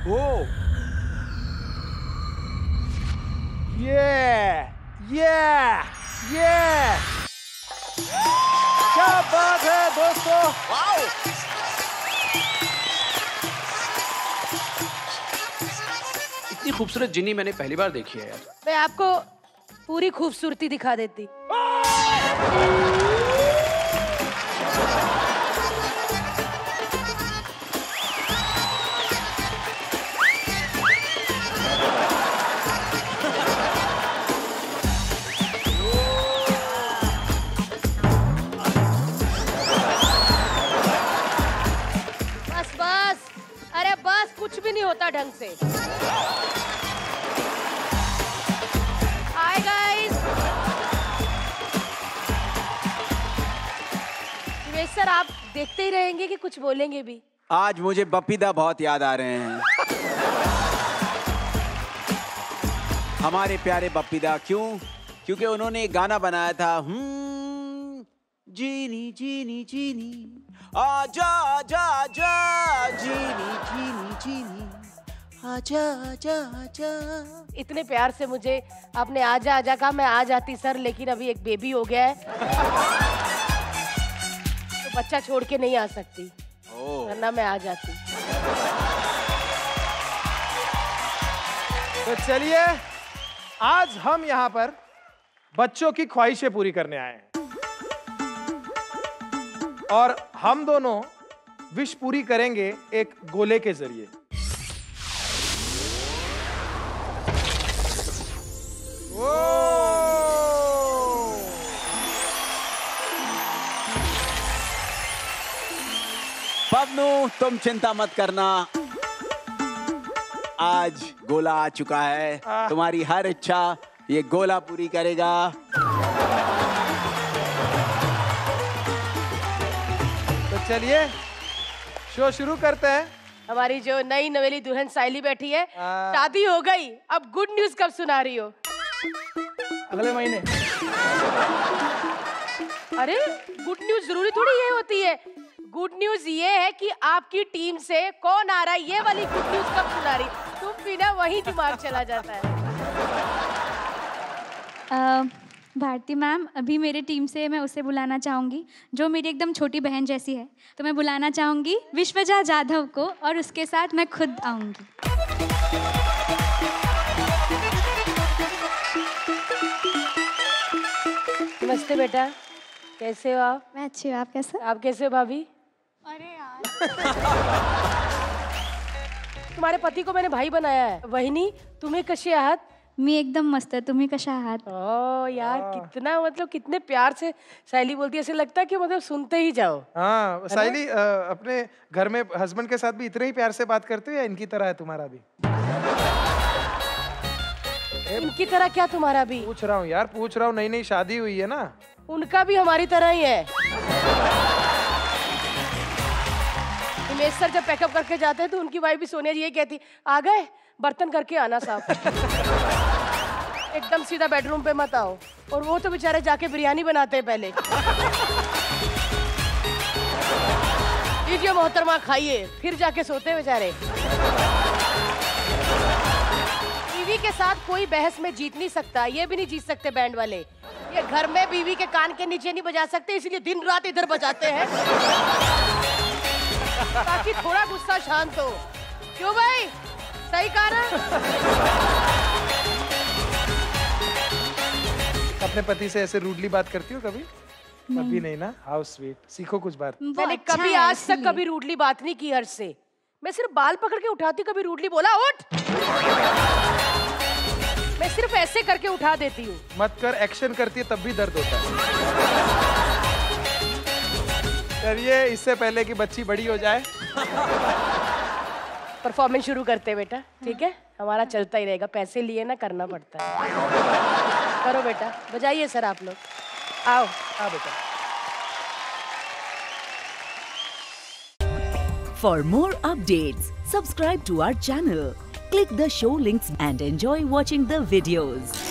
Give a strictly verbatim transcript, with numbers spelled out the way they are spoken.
ओ ये ये ये क्या बात है दोस्तों। वाओ इतनी खूबसूरत जिन्नी मैंने पहली बार देखी है यार। मैं आपको पूरी खूबसूरती दिखा देती। बस बस, अरे बस, कुछ भी नहीं होता ढंग से। Hi guys. हिमेश सर, आप देखते ही रहेंगे कि कुछ बोलेंगे भी? आज मुझे बपीदा बहुत याद आ रहे हैं। हमारे प्यारे बपीदा। क्यों? क्योंकि उन्होंने एक गाना बनाया था, हम्म जीनी जीनी जीनी आजा आजा आजा जीनी जीनी जीनी आजा आजा आजा। इतने प्यार से मुझे आपने आजा आजा कहा, मैं आ जाती सर, लेकिन अभी एक बेबी हो गया है तो बच्चा छोड़ के नहीं आ सकती, वरना मैं आ जाती। तो चलिए, आज हम यहाँ पर बच्चों की ख्वाहिशें पूरी करने आए हैं और हम दोनों विश पूरी करेंगे एक गोले के जरिए। पवनू, तुम चिंता मत करना, आज गोला आ चुका है। तुम्हारी हर इच्छा ये गोला पूरी करेगा। तो चलिए शो शुरू करते हैं। हमारी जो नई नवेली दुल्हन सायली बैठी है, शादी हो गई, अब गुड न्यूज कब सुना रही हो? अगले महीने। अरे गुड न्यूज जरूरी थोड़ी ये होती है। गुड न्यूज ये है कि आपकी टीम से कौन आ रहा है, ये वाली गुड न्यूज कब सुना रही? तुम बिना वही दिमाग चला जाता है। uh, भारती मैम, अभी मेरी टीम से मैं उसे बुलाना चाहूँगी जो मेरी एकदम छोटी बहन जैसी है। तो मैं बुलाना चाहूँगी विश्वजा जाधव को और उसके साथ मैं खुद आऊँगी। नमस्ते बेटा, कैसे हो आप? मैं अच्छी हूँ, आप कैसे? आप कैसे हो भाभी? अरे यार तुम्हारे पति को मैंने भाई बनाया है। वहिनी, तुम्हें कशी आहात? मी एकदम मस्त है, तुम्ही कशा आहात? ओ यार, कितना मतलब कितने प्यार से सायली बोलती है, ऐसे लगता है कि मतलब सुनते ही जाओ। हाँ सायली, अपने घर में हस्बैंड के साथ भी इतने ही प्यार से बात करते हो या इनकी तरह है तुम्हारा भी? इनकी तरह क्या तुम्हारा भी? पूछ रहा हूँ यार, पूछ रहा हूँ, नई नई शादी हुई है ना। उनका भी हमारी तरह ही है। हिमेश सर जब पैकअप करके जाते हैं तो उनकी वाइफ भी सोनिया जी ये कहती, आ गए, बर्तन करके आना साहब, एकदम सीधा बेडरूम पे मत आओ। और वो तो बेचारे जाके बिरयानी बनाते हैं पहले। लीजिए मोहतरमा, खाइए, फिर जाके सोते हैं बेचारे। बीवी के साथ कोई बहस में जीत नहीं सकता, ये भी नहीं जीत सकते बैंड वाले। ये घर में बीवी के कान के नीचे नहीं बजा सकते, इसलिए दिन रात इधर बजाते हैं ताकि थोड़ा गुस्सा शांत हो। क्यों भाई, सही कहा ना? अपने पति से ऐसे रूडली बात करती हो कभी? कभी नहीं ना? हाउ स्वीट, सीखो कुछ बात। मैंने कभी आज तक कभी रूडली बात नहीं की हर्ष से। मैं सिर्फ बाल पकड़ के उठाती, कभी रूडली बोला उठ। मैं सिर्फ ऐसे करके उठा देती हूँ। मत कर, एक्शन करती है तब भी दर्द होता है। करिए, इससे पहले कि बच्ची बड़ी हो जाए। परफॉर्मेंस शुरू करते हैं बेटा, ठीक है? हमारा चलता ही रहेगा, पैसे लिए ना, करना पड़ता है। करो बेटा, बजाइए सर आप लोग। आओ आओ बेटा। For more updates, subscribe to our channel, click the show links and enjoy watching the videos.